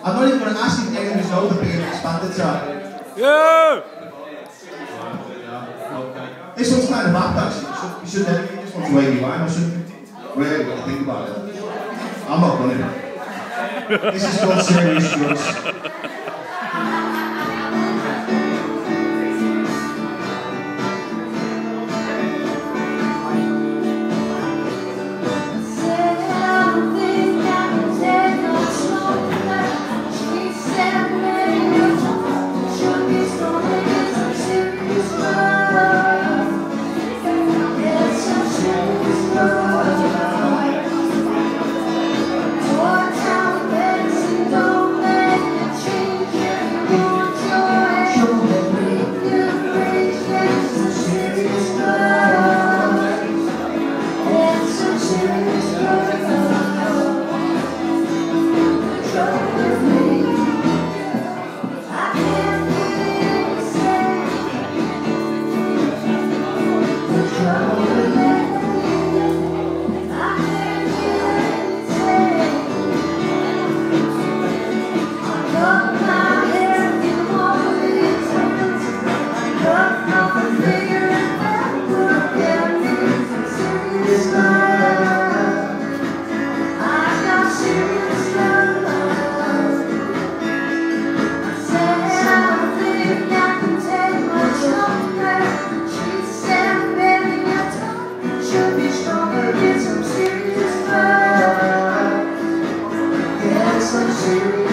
I'm not even going to ask if anyone knows the big expanded side. Yeah! This one's kind of apt actually. You should never get this one's wavy wine. I shouldn't really got to think about it. I'm not running it. This is called Serious Drugs. Serious